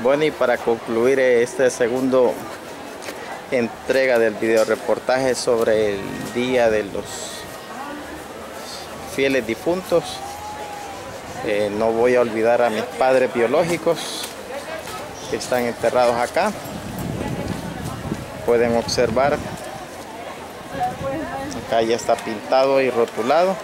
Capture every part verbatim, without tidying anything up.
Bueno, y para concluir este segundo entrega del video reportaje sobre el Día de los Fieles Difuntos, eh, no voy a olvidar a mis padres biológicos que están enterrados acá. Pueden observar, acá ya está pintado y rotulado.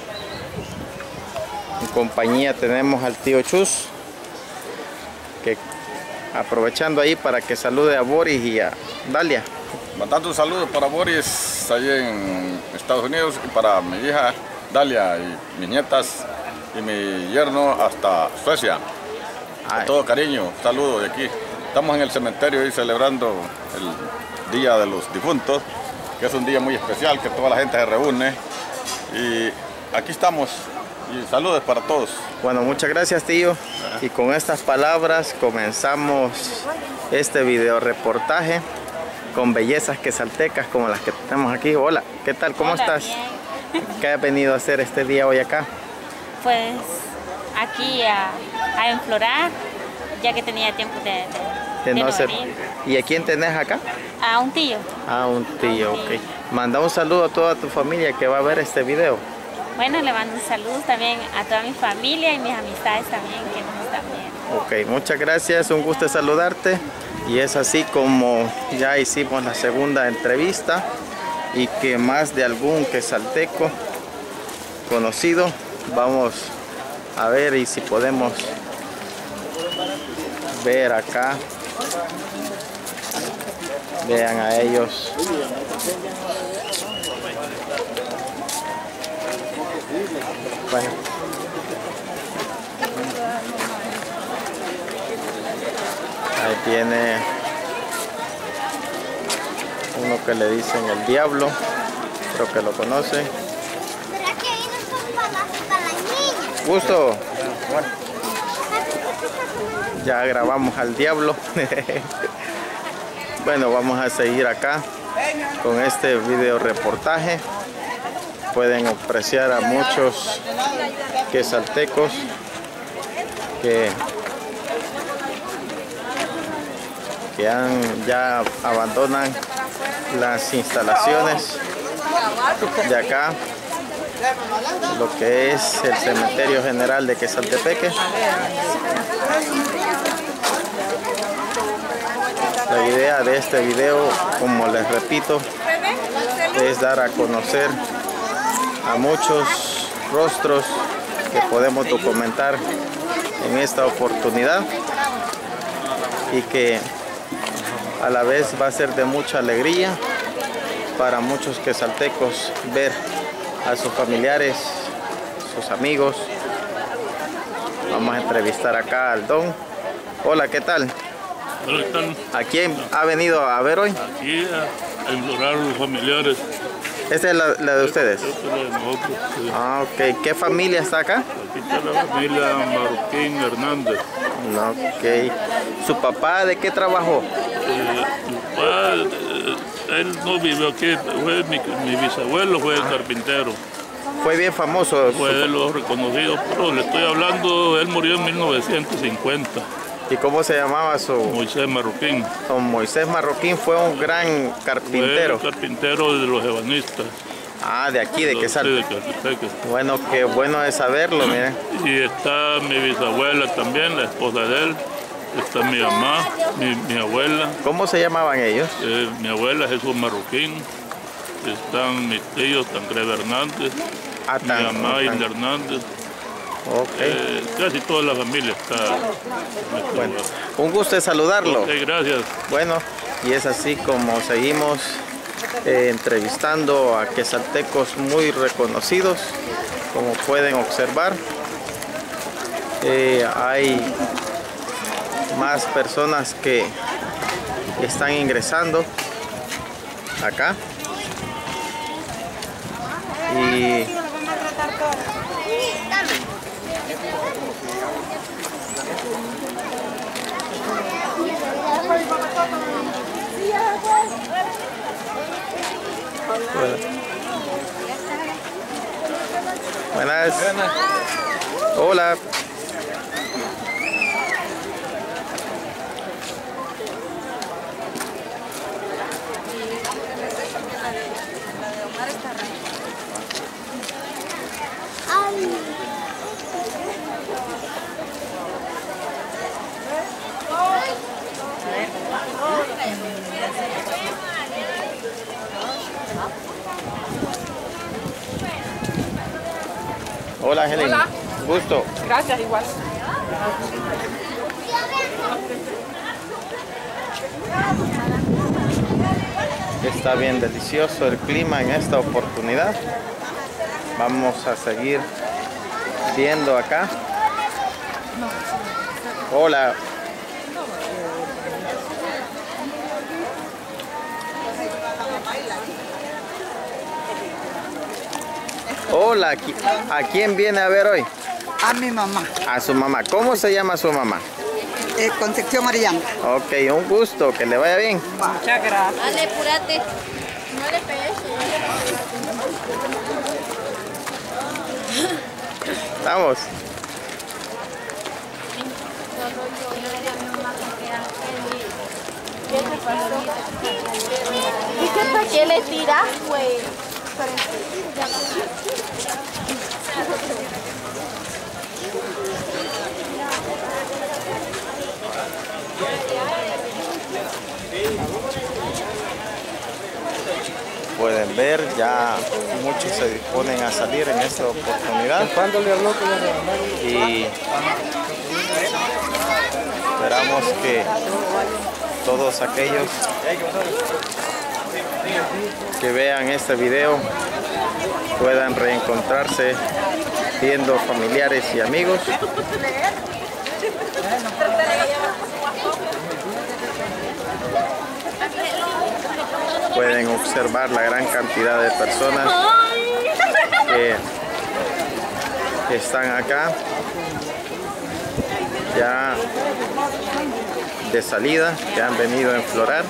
En compañía tenemos al tío Chus, que aprovechando ahí para que salude a Boris y a Dalia. Mandando un saludo para Boris ahí en Estados Unidos y para mi hija Dalia y mis nietas y mi yerno hasta Suecia. Con todo cariño, saludo de aquí. Estamos en el cementerio y celebrando el Día de los Difuntos, que es un día muy especial, que toda la gente se reúne. Y aquí estamos. Y saludos para todos. Bueno, muchas gracias, tío. Y con estas palabras comenzamos este video reportaje con bellezas quesaltecas como las que tenemos aquí. Hola, ¿qué tal? ¿Cómo Hola, estás? Bien. ¿Qué has venido a hacer este día hoy acá? Pues aquí a, a enflorar, ya que tenía tiempo de, de, De de no no hacer. venir. ¿Y a quién tenés acá? A un tío. A un tío, ok. Manda un saludo a toda tu familia que va a ver este video. Bueno, le mando un saludo también a toda mi familia y mis amistades también que nos están viendo. Ok, muchas gracias, un gusto saludarte. Y es así como ya hicimos la segunda entrevista y que más de algún quesalteco conocido vamos a ver y si podemos ver acá. Vean a ellos. Bueno. Ahí tiene uno que le dicen el diablo, creo que lo conoce. Gusto. Ya grabamos al diablo. Bueno, vamos a seguir acá con este video reportaje. Pueden apreciar a muchos quesaltecos que, que han, ya abandonan las instalaciones de acá, lo que es el cementerio general de Quesaltepeque. La idea de este video, como les repito, es dar a conocer a muchos rostros que podemos documentar en esta oportunidad y que a la vez va a ser de mucha alegría para muchos quesaltecos ver a sus familiares, sus amigos. Vamos a entrevistar acá al don. Hola, ¿qué tal? Hola, ¿qué tal? ¿A quién ha venido a ver hoy? Aquí a enflorar a los familiares. ¿Esta es la, la de ustedes? Esta es la de nosotros. Sí. Ah, ok. ¿Qué familia está acá? Aquí está la familia Marroquín Hernández. Ok. ¿Su papá de qué trabajó? Eh, mi papá, eh, él no vivió aquí, fue mi, mi bisabuelo fue carpintero. Fue bien famoso. Fue de los reconocidos, pero le estoy hablando, él murió en mil novecientos cincuenta. ¿Y cómo se llamaba su...? Moisés Marroquín. Don Moisés Marroquín fue un gran carpintero. Fue carpintero de los ebanistas. Ah, de aquí, de Quesaltepeque. Sí, de Quesaltepeque. Bueno, qué bueno es saberlo, miren. Y está mi bisabuela también, la esposa de él. Está mi mamá, mi, mi abuela. ¿Cómo se llamaban ellos? Eh, mi abuela Jesús Marroquín. Están mis tíos, Tancredo Hernández. Ah, mi tan, mamá tan. Hilda Hernández. Ok. Eh, casi toda la familia está. Bueno, un gusto de saludarlo. Ok, gracias. Bueno, y es así como seguimos eh, entrevistando a quesaltecos muy reconocidos, como pueden observar. Eh, hay más personas que están ingresando acá y buenas. Hola. Hola, Helen. Hola. Gusto. Gracias, igual. Está bien delicioso el clima en esta oportunidad. Vamos a seguir viendo acá. Hola. Hola, ¿a quién viene a ver hoy? A mi mamá. A su mamá. ¿Cómo se llama su mamá? Eh, Concepción Mariana. Ok, un gusto, que le vaya bien. Muchas gracias. Dale, apúrate. No le pegues. Vamos. ¿Y qué para qué le tiras, güey? Pueden ver, ya muchos se disponen a salir en esta oportunidad. Y esperamos que todos aquellos que vean este video puedan reencontrarse viendo familiares y amigos. Pueden observar la gran cantidad de personas que, que están acá ya de salida, que han venido a enflorar.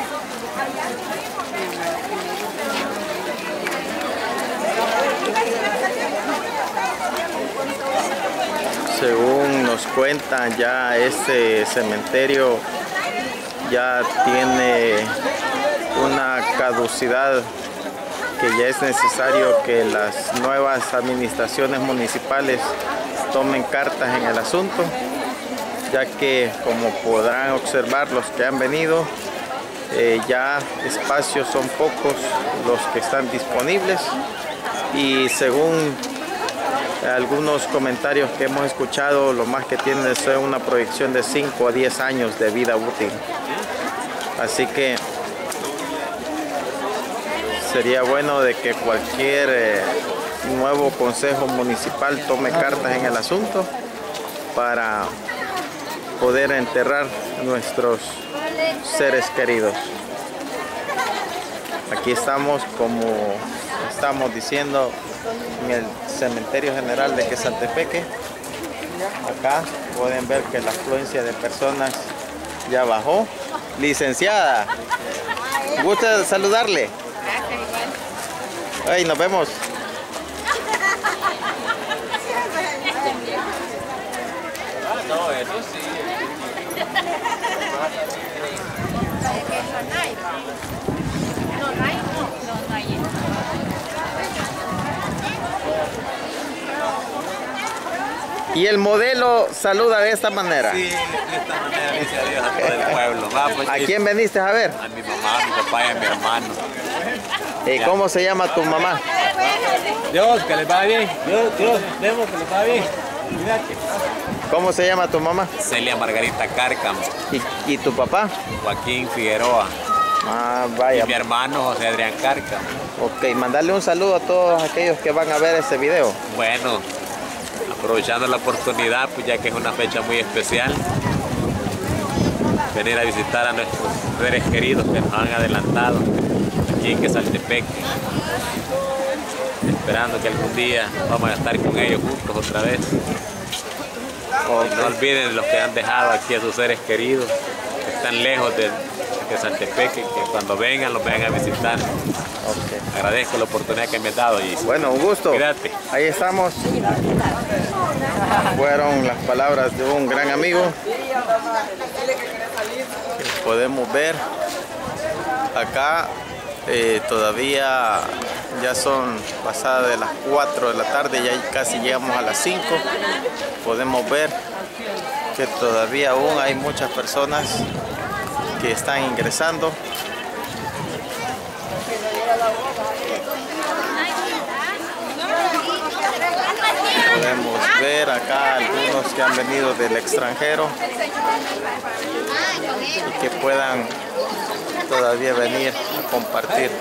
Según nos cuentan, ya este cementerio ya tiene una caducidad, que ya es necesario que las nuevas administraciones municipales tomen cartas en el asunto, ya que, como podrán observar los que han venido, eh, ya espacios son pocos los que están disponibles, y según algunos comentarios que hemos escuchado, lo más que tienen es una proyección de cinco a diez años de vida útil. Así que sería bueno de que cualquier eh, nuevo consejo municipal tome cartas en el asunto para poder enterrar a nuestros seres queridos. Aquí estamos, como estamos diciendo, en el cementerio general de Quesaltepeque. Acá pueden ver que la afluencia de personas ya bajó. Licenciada, ¿gusta saludarle? Ay, nos vemos. No, eso sí. Y el modelo saluda de esta manera. Sí, de esta manera, gracias a Dios, a todo el pueblo. Va, pues, ¿A quién veniste a ver? A mi mamá, a mi papá y a mi hermano. ¿Y cómo se llama tu mamá? Dios, que les va bien. Dios, Dios, vemos que les va bien. Cuídate. ¿Cómo se llama tu mamá? Celia Margarita Cárcamo. ¿Y, y tu papá? Joaquín Figueroa. Ah, vaya. Y mi hermano José Adrián Cárcamo. Ok, mandarle un saludo a todos aquellos que van a ver este video. Bueno, aprovechando la oportunidad, pues ya que es una fecha muy especial, venir a visitar a nuestros seres queridos que nos han adelantado aquí en Quesaltepeque, esperando que algún día vamos a estar con ellos juntos otra vez. Okay. No olviden los que han dejado aquí a sus seres queridos, que están lejos de Quesaltepeque, que cuando vengan los vengan a visitar. Okay. Agradezco la oportunidad que me has dado. Y bueno, un gusto. Cuídate. Ahí estamos. Fueron las palabras de un gran amigo. Podemos ver acá eh, todavía ya son pasadas de las cuatro de la tarde, ya casi llegamos a las cinco. Podemos ver que todavía aún hay muchas personas que están ingresando. Podemos ver acá algunos que han venido del extranjero y que puedan todavía venir a compartir.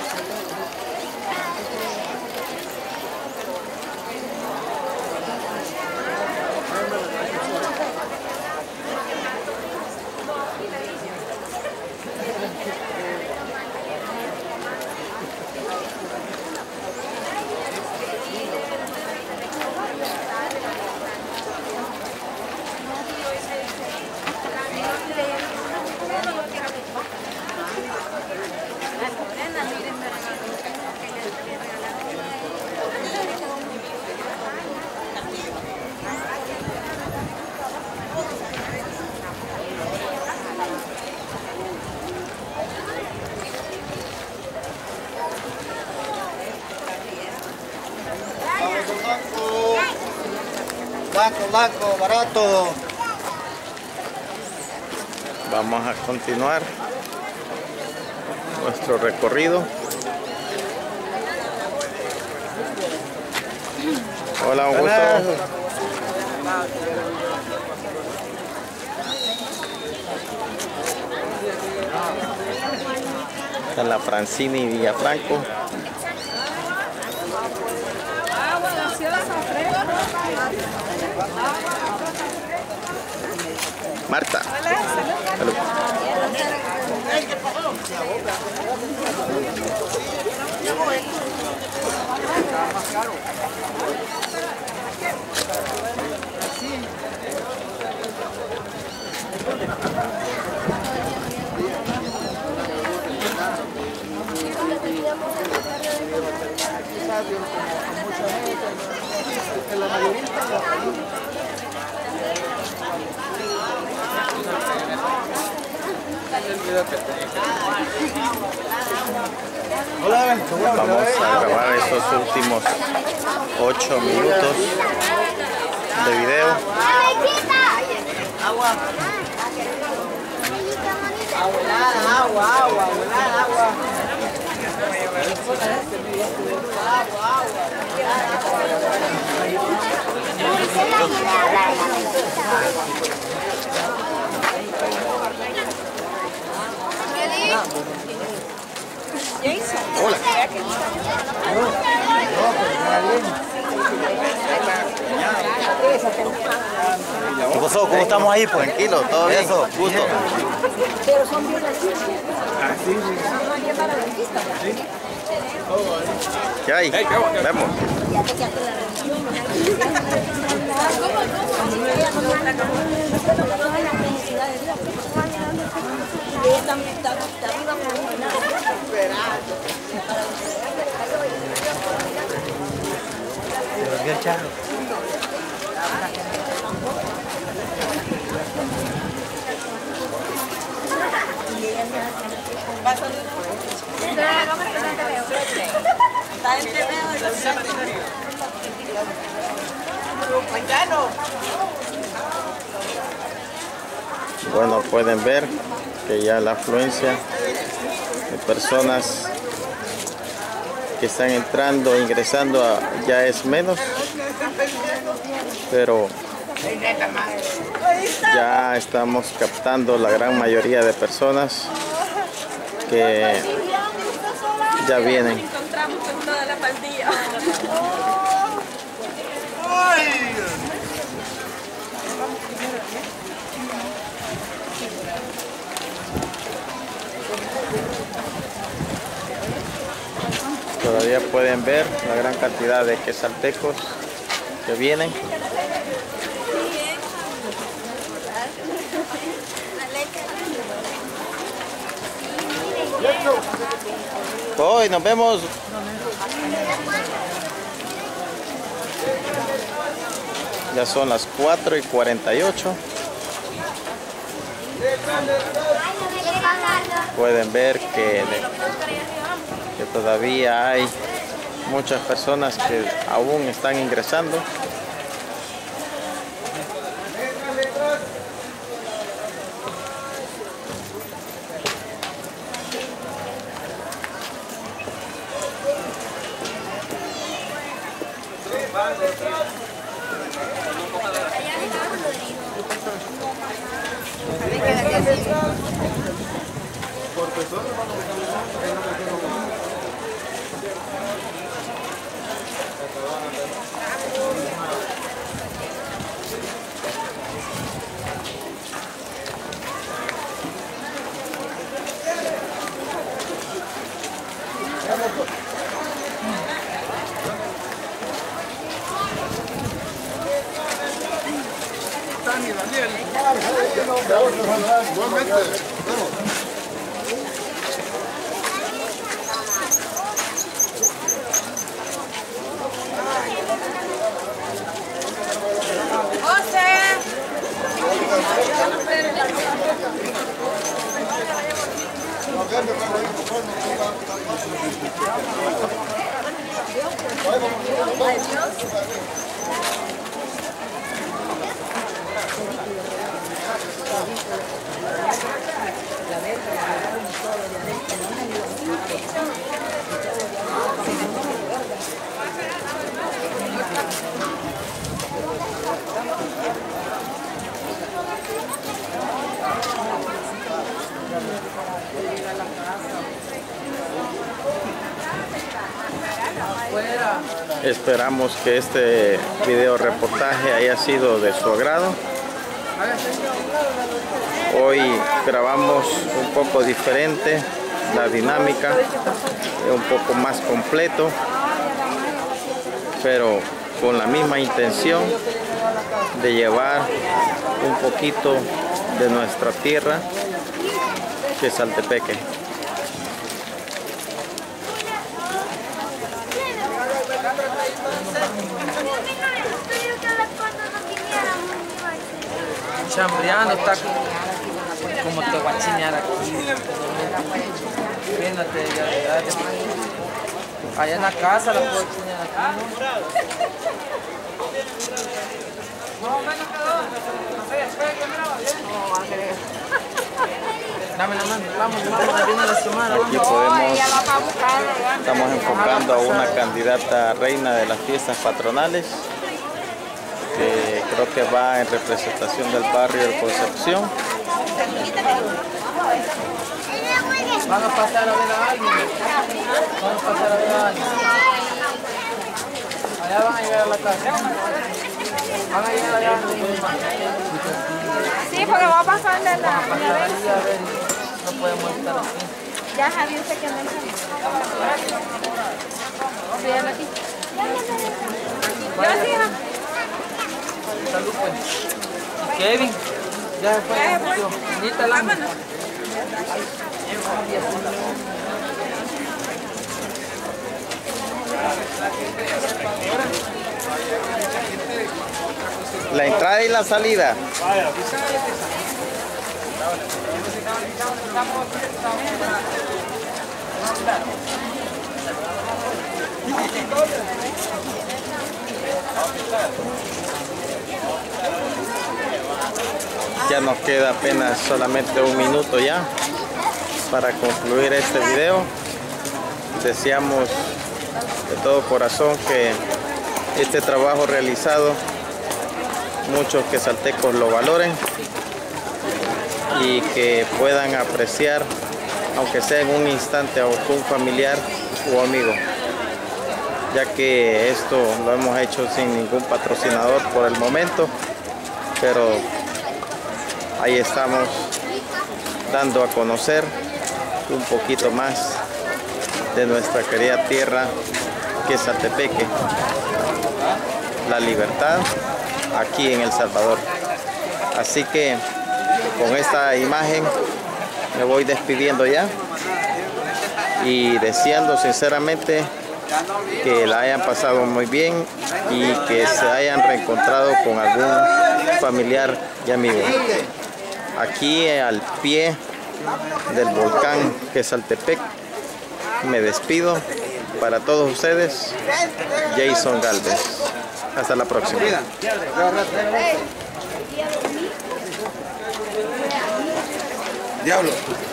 Blanco, blanco, barato. Vamos a continuar nuestro recorrido. Hola, un gusto. Esta es la Francini Villafranco. Marta. Salud. Vamos a grabar estos últimos ocho minutos de video. Agua. Agua, agua, agua, agua. Hola. ¿Qué pasó? ¿Cómo estamos ahí? Pues? Tranquilo, todo bien. Eso, Gusto. ¿Qué hay? Vemos. Bueno, pueden ver que ya la afluencia de personas que están entrando, ingresando a, ya es menos, pero ya estamos captando la gran mayoría de personas que ya vienen. Encontramos con toda la pandilla. Todavía pueden ver la gran cantidad de quesaltecos que vienen. Hoy nos vemos. Ya son las cuatro y cuarenta y ocho. Pueden ver que, que todavía hay muchas personas que aún están ingresando. Esperamos que este video reportaje haya sido de su agrado. Hoy grabamos un poco diferente, la dinámica un poco más completo, pero con la misma intención de llevar un poquito de nuestra tierra, que es Saltepeque. Chambriano está como te voy a chiñar aquí. Fíjate, ya, ya, ya. Allá en la casa la puedo chiñar aquí. Dame la mano, vamos, vamos, ahí viene la semana. Aquí podemos, estamos enfocando a una candidata a reina de las fiestas patronales, que creo que va en representación del barrio de Concepción. Van a pasar a ver a alguien. Van a pasar a ver a alguien. Allá van a llegar a la casa. Van a llegar allá. Sí, porque va a pasar de la... A ver, no podemos estar aquí. Ya Javier se quedó en el... Sí, aquí. Yo sí, hija. Salud, pues. ¿Y Kevin? Ya se fue. Ya se fue. Anita, la... La entrada y la salida. Ya nos queda apenas solamente un minuto ya para concluir este video. Deseamos de todo corazón que este trabajo realizado muchos quesaltecos lo valoren y que puedan apreciar, aunque sea en un instante, a un familiar o amigo, ya que esto lo hemos hecho sin ningún patrocinador por el momento, pero ahí estamos dando a conocer un poquito más de nuestra querida tierra que es Saltepeque, la libertad aquí en El Salvador. Así que con esta imagen me voy despidiendo ya y deseando sinceramente que la hayan pasado muy bien y que se hayan reencontrado con algún familiar y amigo. Aquí al pie del volcán Quesaltepec me despido. Para todos ustedes, Jason Galvez. Hasta la próxima. Diablo.